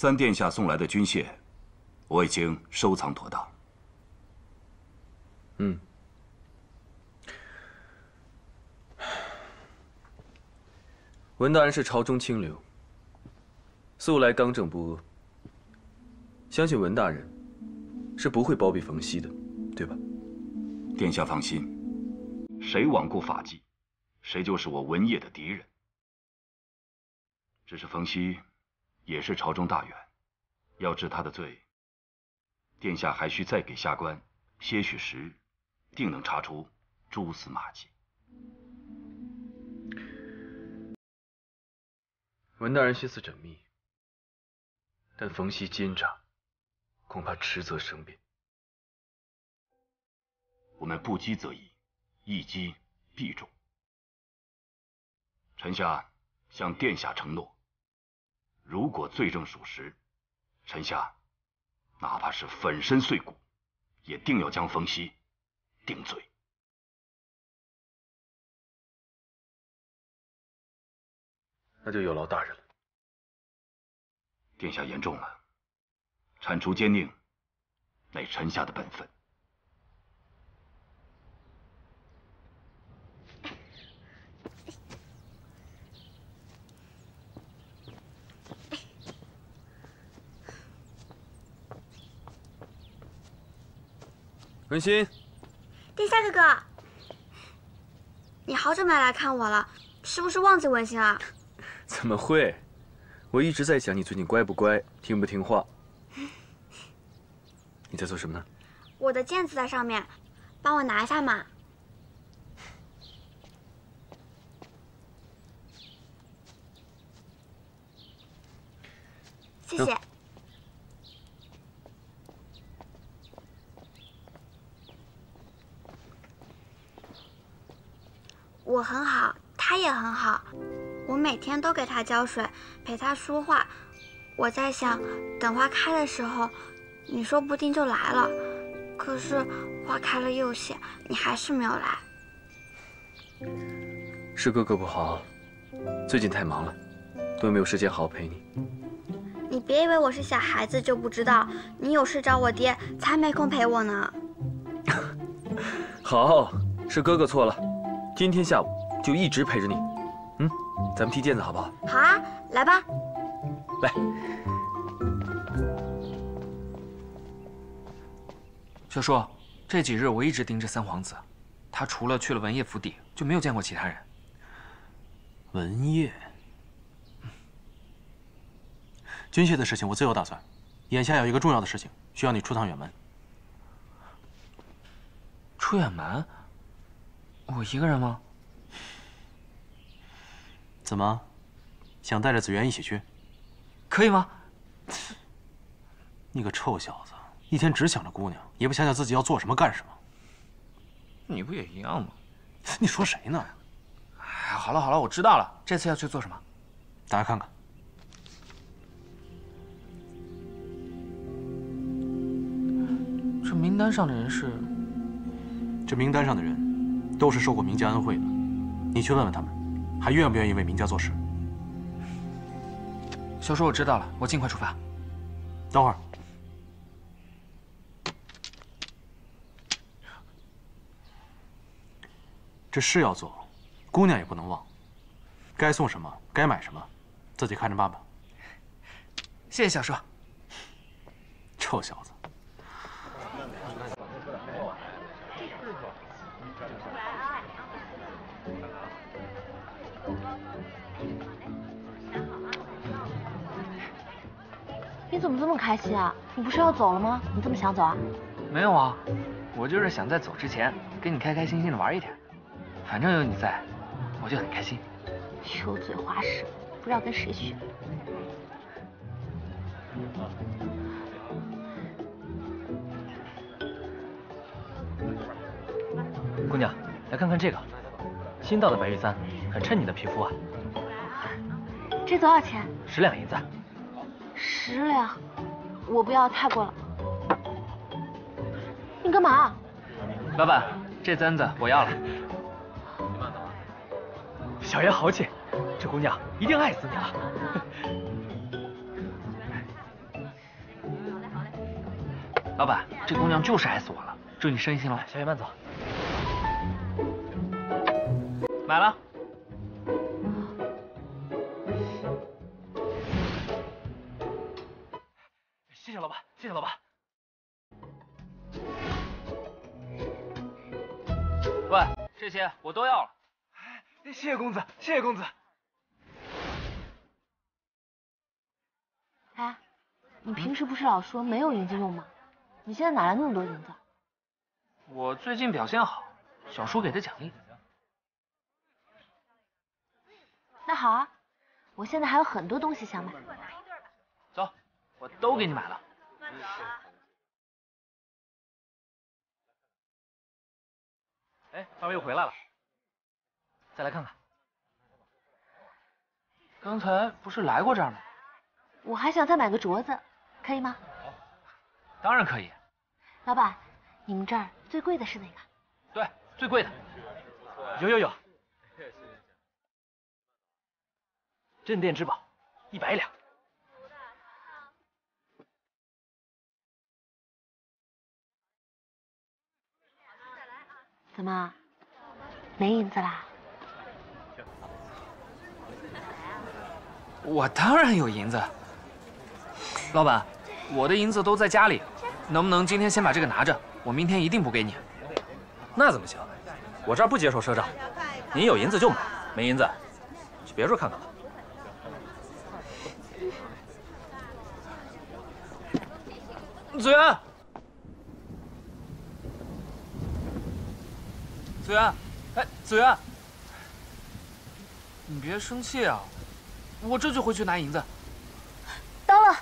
三殿下送来的军械，我已经收藏妥当。 文大人是朝中清流，素来刚正不阿，相信文大人是不会包庇冯熙的，对吧？ 殿下放心，谁罔顾法纪，谁就是我文业的敌人。只是冯熙也是朝中大员，要治他的罪，殿下还需再给下官些许时日，定能查出蛛丝马迹。 文大人心思缜密，但冯熙奸诈，恐怕迟则生变。 我们不击则已，一击必中。臣下向殿下承诺，如果罪证属实，臣下哪怕是粉身碎骨，也定要将冯熙定罪。 那就有劳大人了。 殿下言重了，铲除奸佞，乃臣下的本分。 文心， 殿下哥哥，你好久没来看我了，是不是忘记文心了？ 怎么会？我一直在想你最近乖不乖，听不听话。你在做什么呢？ 我的剑子在上面，帮我拿一下嘛。谢谢。我很好，他也很好，我每天都给他浇水，陪他说话。我在想，等花开的时候，你说不定就来了。可是花开了又谢，你还是没有来。 是哥哥不好，最近太忙了，都没有时间好好陪你。 你别以为我是小孩子就不知道，你有事找我爹，才没空陪我呢。 好，是哥哥错了。今天下午就一直陪着你，咱们踢毽子好不好？ 好啊，来吧。 来， 小叔，这几日我一直盯着三皇子，他除了去了文业府邸，就没有见过其他人。 文业，军械的事情我自有打算，眼下有一个重要的事情需要你出趟远门。 出远门？我一个人吗？ 怎么，想带着子渊一起去？ 可以吗？ 你个臭小子，一天只想着姑娘，也不想想自己要做什么干什么。 你不也一样吗？ 你说谁呢？ 哎，好了好了，我知道了，这次要去做什么？ 打开看看。 这名单上的人是？ 这名单上的人都是受过名家恩惠的，你去问问他们，还愿不愿意为名家做事？ 小叔，我知道了，我尽快出发。 等会儿，这事要做，姑娘也不能忘，该送什么，该买什么，自己看着办吧。 谢谢小叔。 臭小子！ 你怎么这么开心啊？你不是要走了吗？你这么想走啊？ 没有啊，我就是想在走之前跟你开开心心的玩一天，反正有你在，我就很开心。 油嘴滑舌，不知道跟谁学。 姑娘，来看看这个，新到的白玉簪，很衬你的皮肤啊。 这多少钱 10两银子。 10两，我不要，太过了。你干嘛？ 老板，这簪子我要了。 小爷豪气，这姑娘一定爱死你了。 老板，这姑娘就是爱死我了，祝你生意兴隆。 小野慢走。 买了。 谢谢老板，谢谢老板。 喂，这些我都要了。 谢谢公子，谢谢公子。 哎，你平时不是老说没有银子用吗？你现在哪来那么多银子？ 我最近表现好，小叔给的奖励。 那好啊，我现在还有很多东西想买。 走，我都给你买了。 哎，二位又回来了，再来看看。 刚才不是来过这儿吗？ 我还想再买个镯子，可以吗？ 当然可以。 老板，你们这儿最贵的是哪个？ 对，最贵的。 有。镇店之宝，100两。 怎么，没银子啦？ 我当然有银子。老板，我的银子都在家里，能不能今天先把这个拿着？我明天一定补给你。 那怎么行？我这儿不接受赊账，您有银子就买，没银子去别处看看吧。 子源，子源，哎，子源，你别生气啊，我这就回去拿银子。 等了，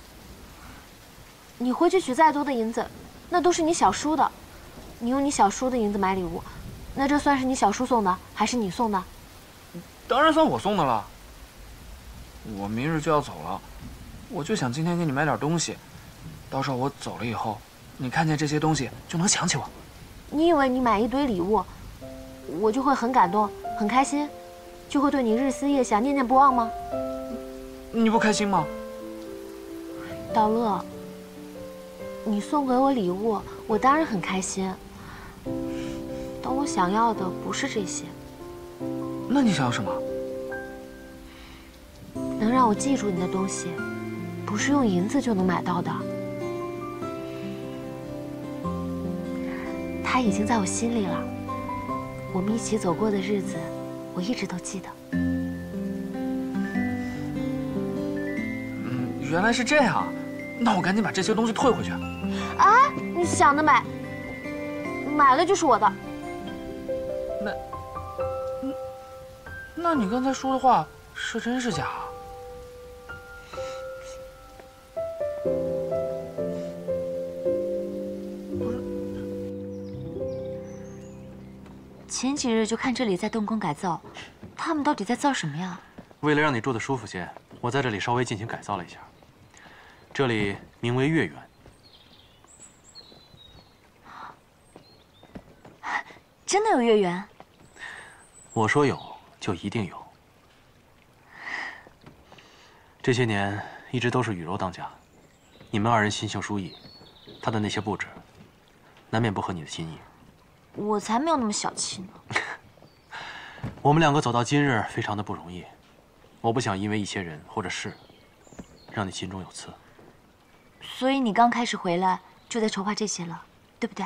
你回去取再多的银子，那都是你小叔的。你用你小叔的银子买礼物，那这算是你小叔送的，还是你送的？ 当然算我送的了。我明日就要走了，我就想今天给你买点东西，到时候我走了以后，你看见这些东西就能想起我。 你以为你买一堆礼物，我就会很感动、很开心，就会对你日思夜想、念念不忘吗？ 你不开心吗？ 道乐，你送给我礼物，我当然很开心。但我想要的不是这些。 那你想要什么？ 能让我记住你的东西，不是用银子就能买到的。它已经在我心里了。我们一起走过的日子，我一直都记得。 原来是这样，那我赶紧把这些东西退回去。 哎，你想得美！买了就是我的。 那你刚才说的话是真是假？ 前几日就看这里在动工改造，他们到底在造什么呀？ 为了让你住得舒服些，我在这里稍微进行改造了一下。这里名为月园。 真的有月园？ 我说有，就一定有。这些年一直都是雨柔当家，你们二人心性疏异，他的那些布置，难免不合你的心意。 我才没有那么小气呢。 我们两个走到今日，非常的不容易。我不想因为一些人或者事，让你心中有刺。 所以你刚开始回来就在筹划这些了，对不对？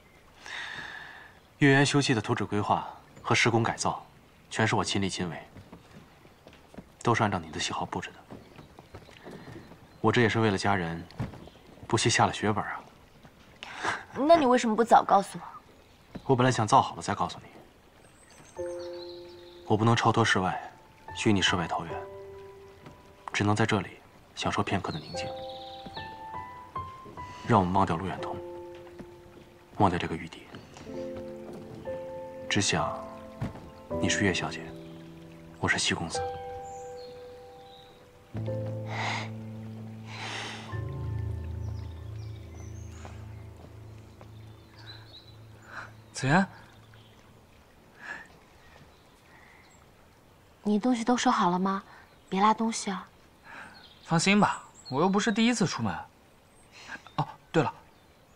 月园修葺的图纸规划和施工改造，全是我亲力亲为，都是按照你的喜好布置的。我这也是为了家人，不惜下了血本啊。 那你为什么不早告诉我？ 我本来想造好了再告诉你，我不能超脱世外，虚拟世外桃源，只能在这里享受片刻的宁静。让我们忘掉陆远彤，忘掉这个玉笛，只想你是岳小姐，我是西公子。 子妍， 你东西都收好了吗？别落东西啊。 放心吧，我又不是第一次出门。哦，对了，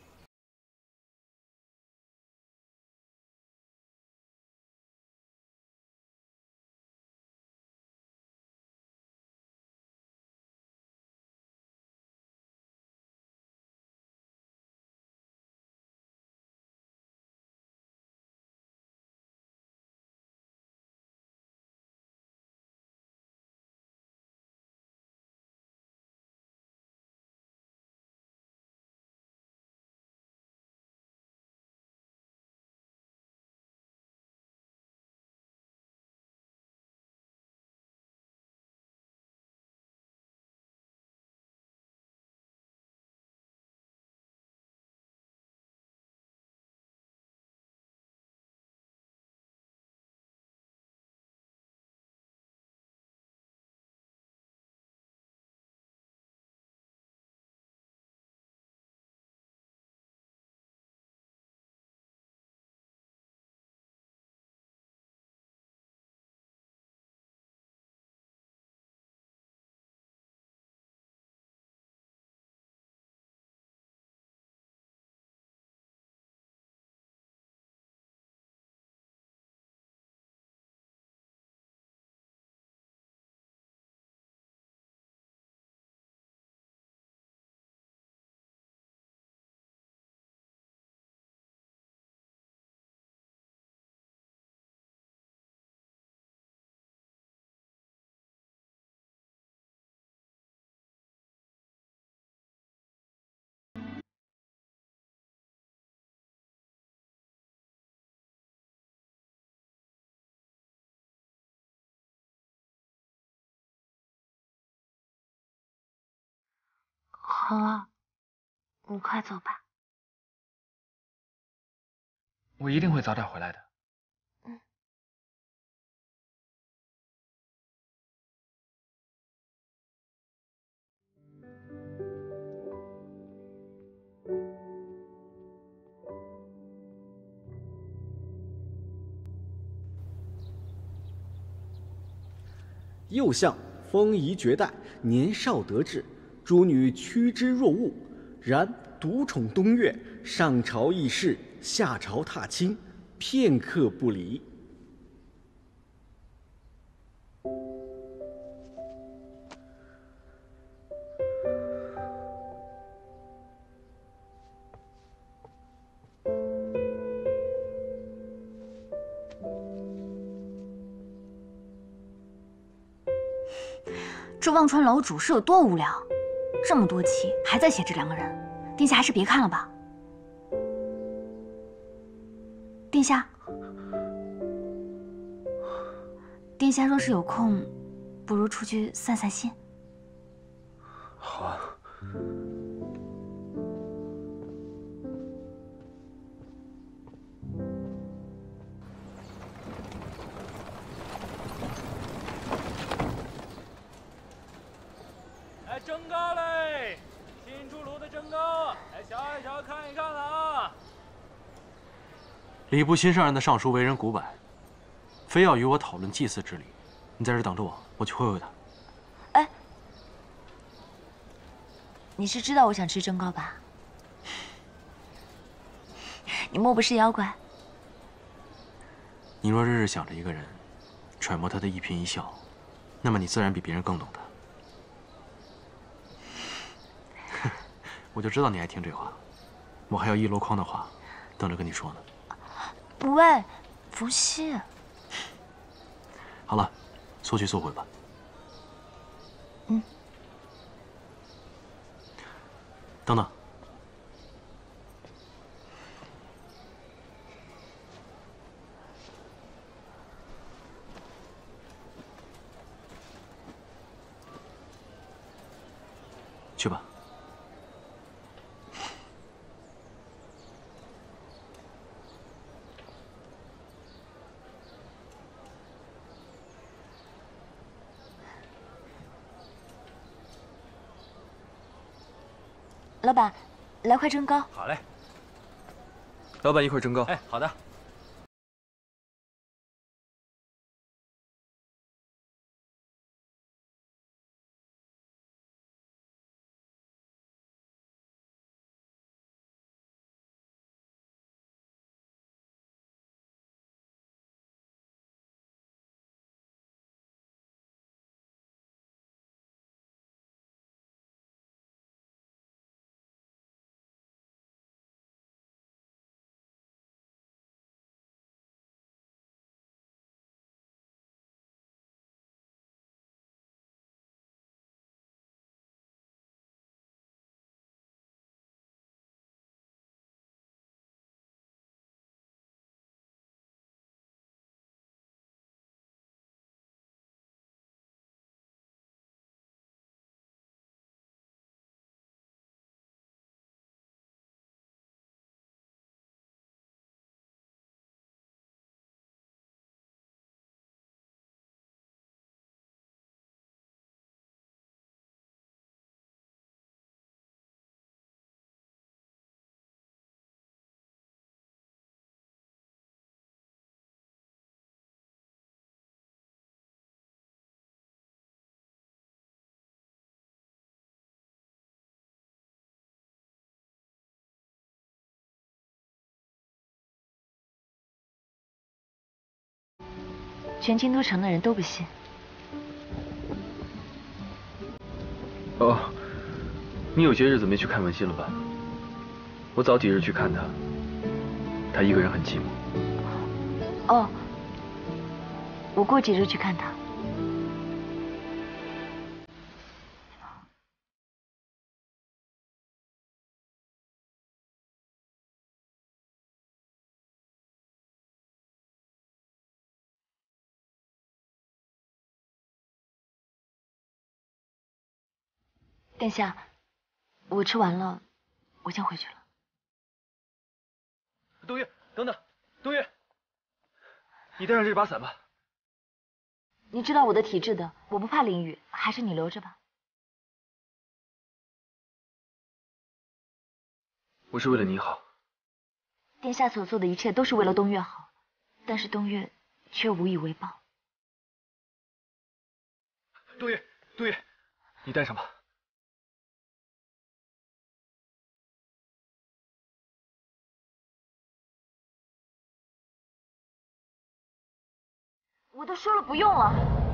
好了，你快走吧。 我一定会早点回来的。 又向风仪绝代，年少得志，诸女趋之若鹜。然独宠东岳，上朝议事，下朝踏青，片刻不离。 这忘川老主是有多无聊？这么多期还在写这两个人，殿下还是别看了吧。殿下，殿下若是有空，不如出去散散心。 好啊。 蒸糕嘞，新出炉的蒸糕，来瞧一瞧，看一看了啊！ 礼部新上任的尚书为人古板，非要与我讨论祭祀之礼。你在这等着我，我去会会他。 哎，你是知道我想吃蒸糕吧？你莫不是妖怪？ 你若日日想着一个人，揣摩他的一颦一笑，那么你自然比别人更懂他。我就知道你爱听这话，我还有一箩筐的话等着跟你说呢。 喂，冯熙。 好了，速去速回吧。等等。去吧。 老板，来块蒸糕。 好嘞。 老板，一会儿蒸糕。 哎，好的。 全京都城的人都不信。 哦，你有些日子没去看文熙了吧？我早几日去看他，他一个人很寂寞。 哦，我过几日去看他。殿下， 我吃完了，我先回去了。 冬月，等等，冬月，你带上这把伞吧。 你知道我的体质的，我不怕淋雨，还是你留着吧。 我是为了你好。 殿下所做的一切都是为了东岳好，但是东岳却无以为报。 冬月，冬月，你带上吧。 我都说了不用了。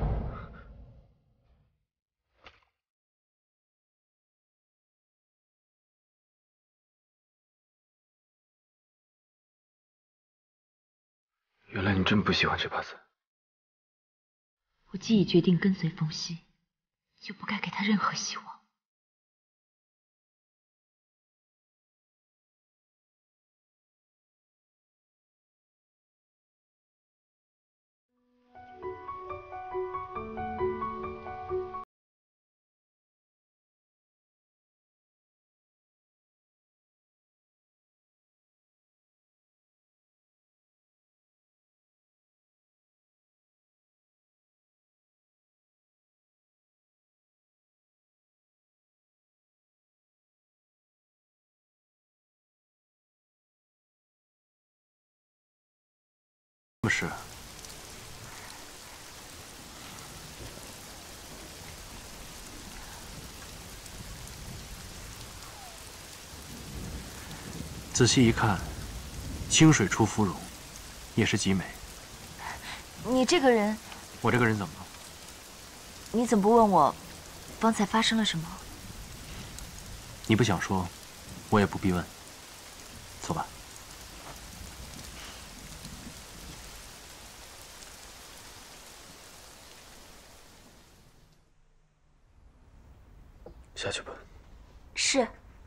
原来你真不喜欢这把伞。 我既已决定跟随风息，就不该给他任何希望。 什么事？仔细一看，清水出芙蓉，也是极美。 你这个人， 我这个人怎么了？ 你怎么不问我方才发生了什么？ 你不想说，我也不必问。走吧。 下去吧。 是。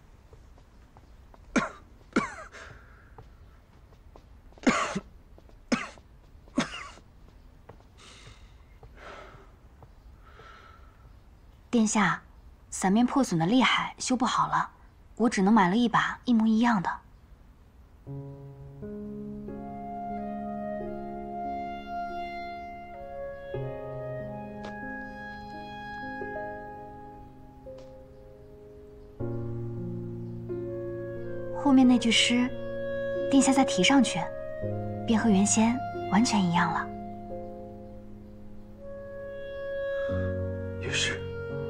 殿下，伞面破损的厉害，修不好了，我只能买了一把一模一样的。后面那句诗，殿下再提上去，便和原先完全一样了。 也是。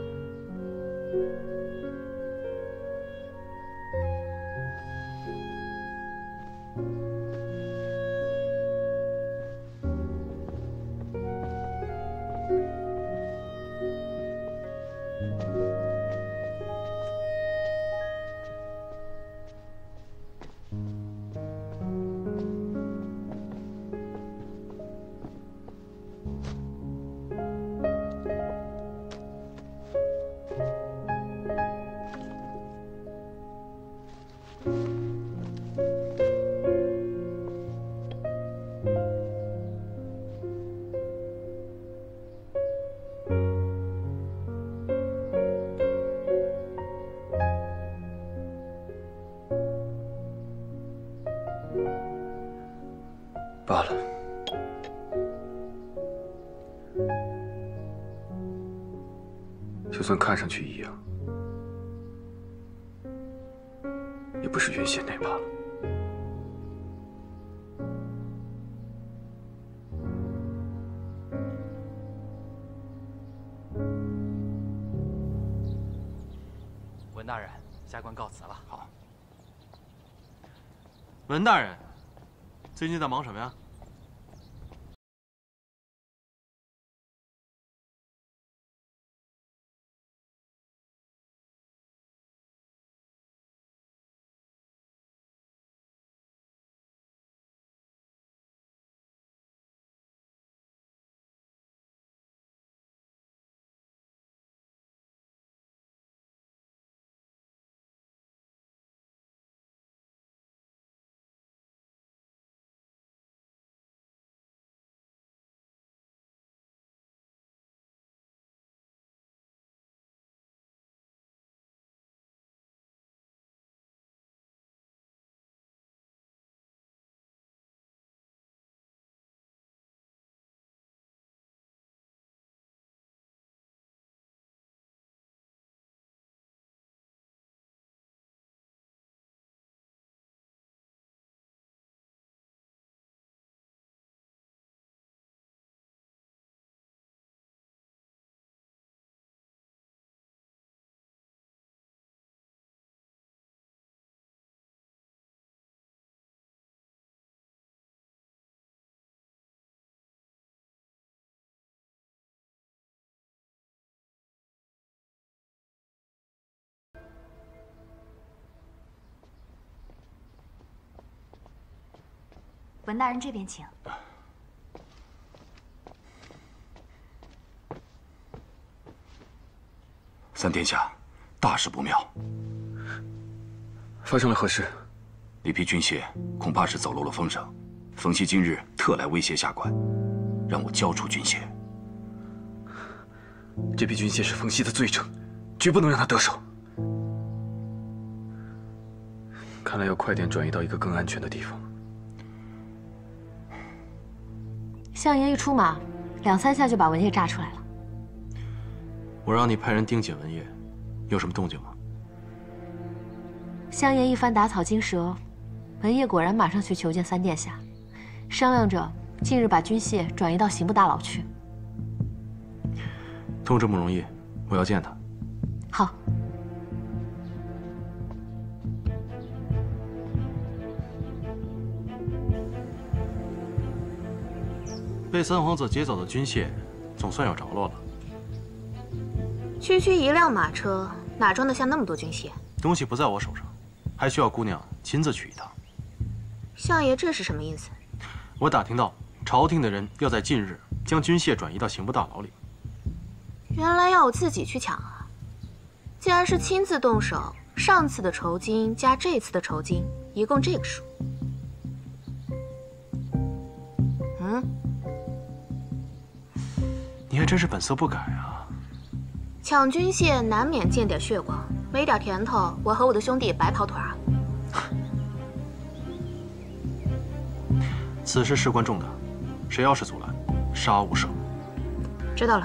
罢了。就算看上去一样，也不是原先那把了。 文大人，下官告辞了。 好。文大人，最近在忙什么呀？ 文大人这边请。 三殿下，大事不妙。 发生了何事？ 那批军械恐怕是走漏了风声。冯熙今日特来威胁下官，让我交出军械。 这批军械是冯熙的罪证，绝不能让他得手。看来要快点转移到一个更安全的地方。 相爷一出马，2、3下就把文页炸出来了。 我让你派人盯紧文页，有什么动静吗？ 相爷一番打草惊蛇，文业果然马上去求见三殿下，商量着近日把军械转移到刑部大牢去。 通知慕容易，我要见他。 好。 被三皇子劫走的军械，总算有着落了。 区区一辆马车，哪装得下那么多军械？ 东西不在我手上，还需要姑娘亲自去一趟。 相爷这是什么意思？ 我打听到，朝廷的人要在近日将军械转移到刑部大牢里。 原来要我自己去抢啊！既然是亲自动手，上次的酬金加这次的酬金，一共这个数。 你还真是本色不改啊！ 抢军械难免见点血光，没点甜头，我和我的兄弟白跑腿啊！ 此事事关重大，谁要是阻拦，杀无赦。 知道了。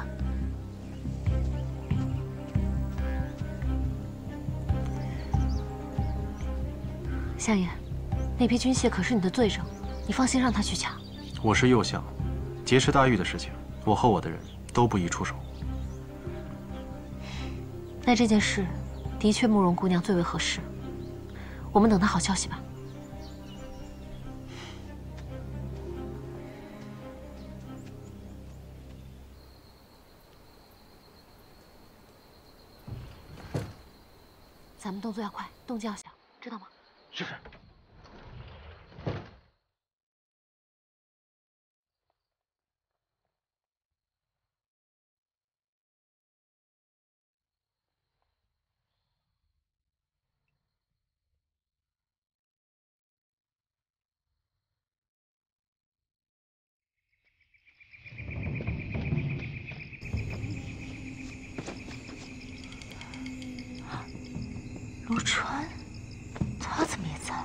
相爷，那批军械可是你的罪证，你放心让他去抢。 我是右相，劫持大狱的事情，我和我的人都不宜出手。 那这件事，的确慕容姑娘最为合适。我们等她好消息吧。咱们动作要快，动静要小，知道吗？ 是。 陆川，他怎么也在？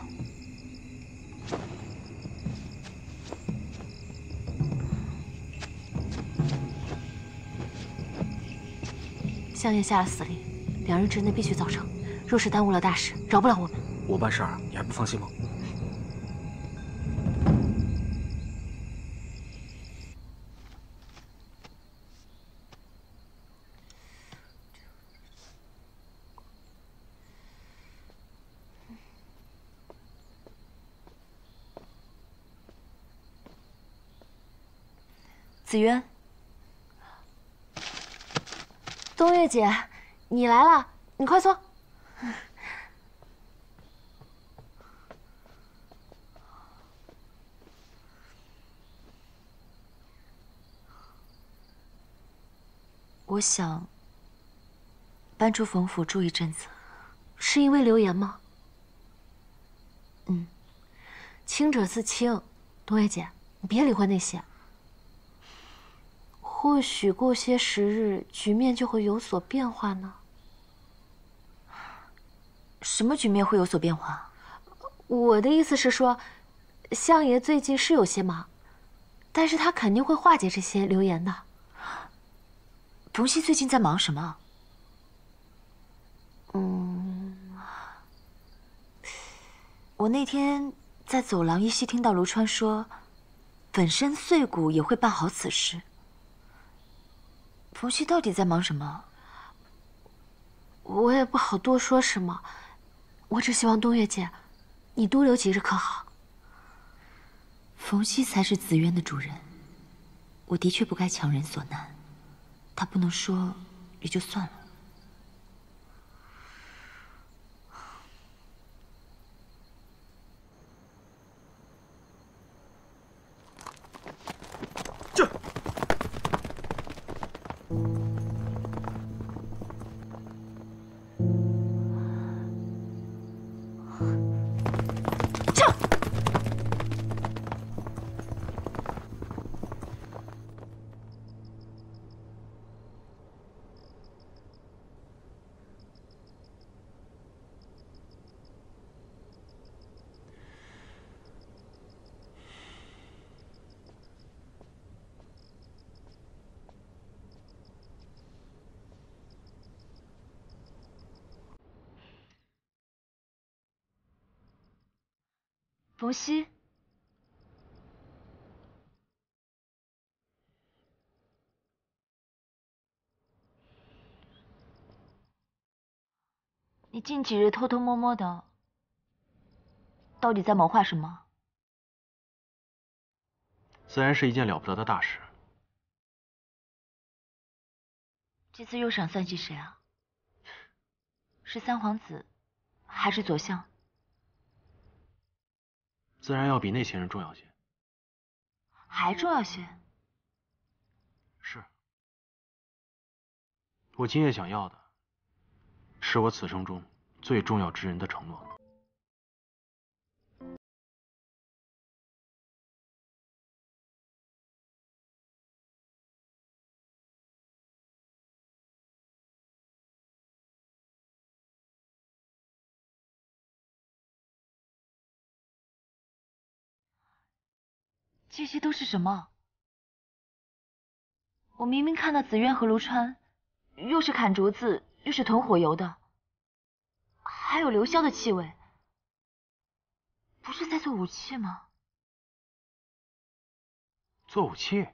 相爷下了死令，2日之内必须造成，若是耽误了大事，饶不了我们。 我办事儿你还不放心吗？ 子渊， 冬月姐，你来了，你快坐。 我想搬出冯府住一阵子。 是因为流言吗？清者自清，冬月姐，你别理会那些。或许过些时日，局面就会有所变化呢。 什么局面会有所变化？ 我的意思是说，相爷最近是有些忙，但是他肯定会化解这些流言的。 冯熙最近在忙什么？我那天在走廊依稀听到卢川说，粉身碎骨也会办好此事。冯熙到底在忙什么？ 我也不好多说什么，我只希望冬月姐，你多留几日可好？ 冯熙才是紫渊的主人，我的确不该强人所难。他不能说，也就算了。 冯熙，你近几日偷偷摸摸的，到底在谋划什么？ 自然是一件了不得的大事。 这次又想算计谁啊？是三皇子，还是左相？ 自然要比那些人重要些。 还重要些？ 是。我今夜想要的，是我此生中最重要之人的承诺。 这些都是什么？我明明看到紫渊和卢川，又是砍竹子，又是囤火油的，还有流硝的气味，不是在做武器吗？ 做武器？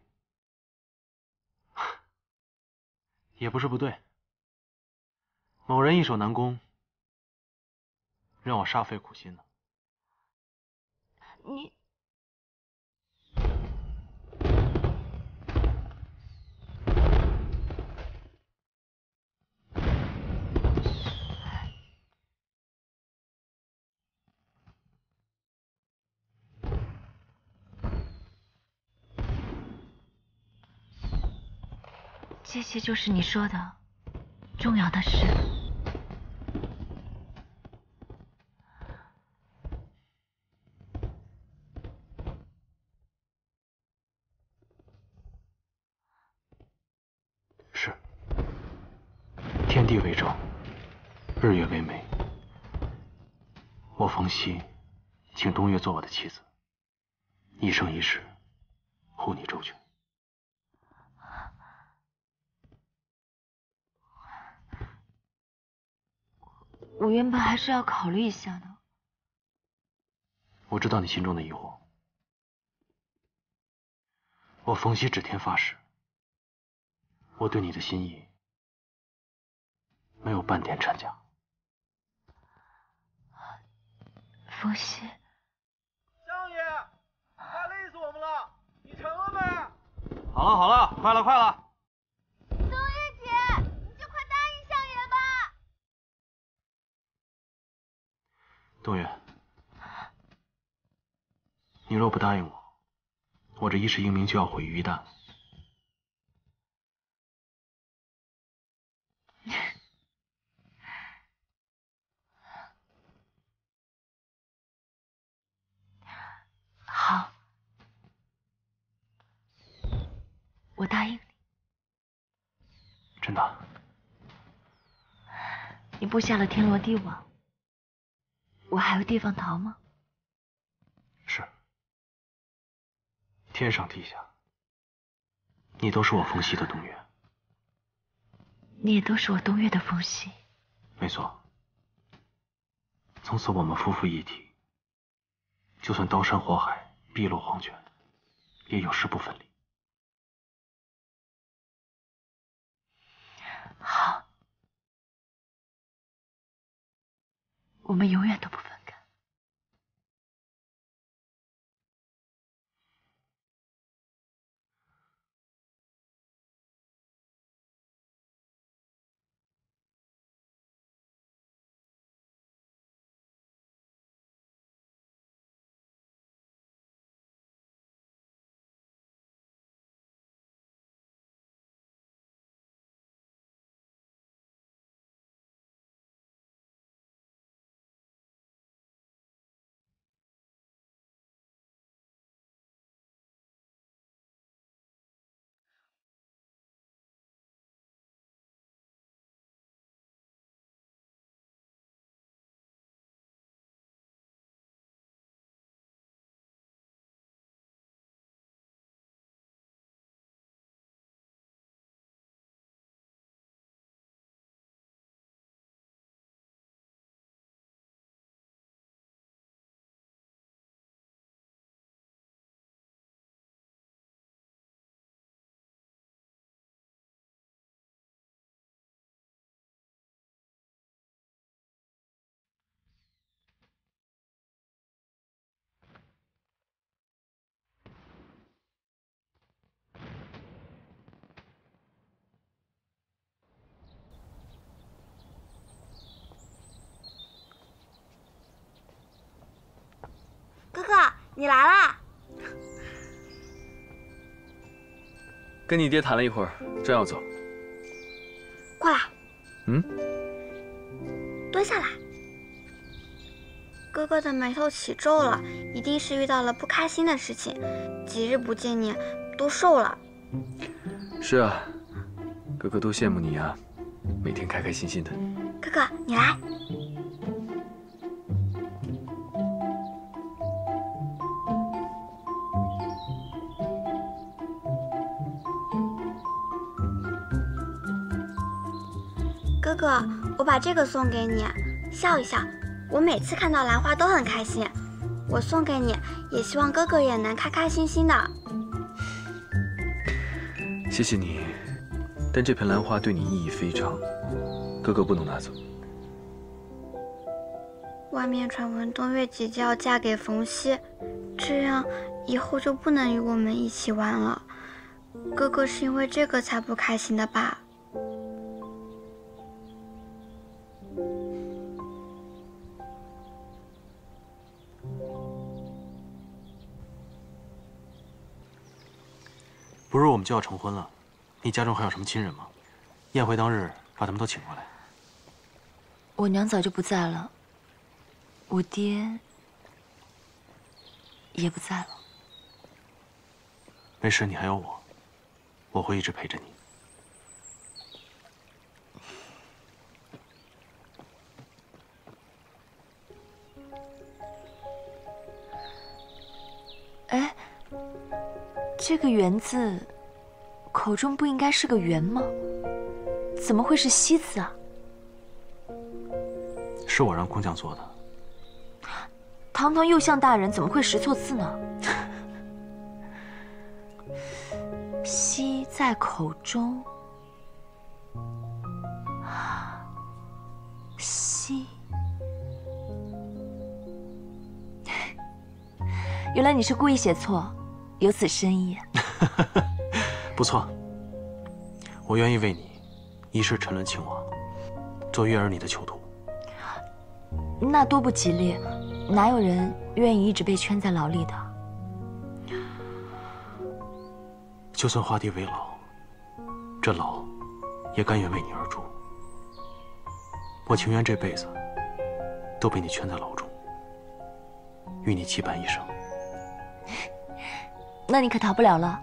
也不是不对。某人易守难攻，让我煞费苦心呢。 你。这些就是你说的重要的事。 是。天地为证，日月为媒。我冯熙，请东岳做我的妻子，一生一世护你周全。 我原本还是要考虑一下的。 我知道你心中的疑惑。我冯熙指天发誓，我对你的心意没有半点掺假。 冯熙， 相爷，快累死我们了，你成了没？ 好了好了，快了快了。 冬月姐，你就快答应相爷吧。 东岳，你若不答应我，我这一世英名就要毁于一旦。 好，我答应你。 真的？ 你布下了天罗地网，我还有地方逃吗？ 是。天上地下，你都是我冯熙的东岳。 你也都是我东岳的冯熙。 没错。从此我们夫妇一体，就算刀山火海，碧落黄泉，也有势不分离。 好，我们永远都不分。 你来啦！ 跟你爹谈了一会儿，正要走。 过来。 嗯。 蹲下来。哥哥的眉头起皱了，一定是遇到了不开心的事情。几日不见你，都瘦了。 是啊，哥哥都羡慕你呀，每天开开心心的。 哥哥，你来。哥哥，我把这个送给你，笑一笑。我每次看到兰花都很开心。我送给你，也希望哥哥也能开开心心的。 谢谢你，但这盆兰花对你意义非常，哥哥不能拿走。 外面传闻东岳姐姐要嫁给冯熙，这样以后就不能与我们一起玩了。哥哥是因为这个才不开心的吧？ 不是我们就要成婚了，你家中还有什么亲人吗？宴会当日把他们都请过来。 我娘早就不在了，我爹也不在了。 没事，你还有我，我会一直陪着你。 哎，这个“圆”字，口中不应该是个“圆”吗？怎么会是“西”字啊？ 是我让工匠做的。 堂堂右相大人怎么会识错字呢？西在口中，西。原来你是故意写错，有此深意。 不错，我愿意为你一世沉沦青瓦，做悦儿你的囚徒。 那多不吉利，哪有人愿意一直被圈在牢里的？ 就算画地为牢，这牢也甘愿为你而住。我情愿这辈子都被你圈在牢中，与你羁绊一生。 那你可逃不了了。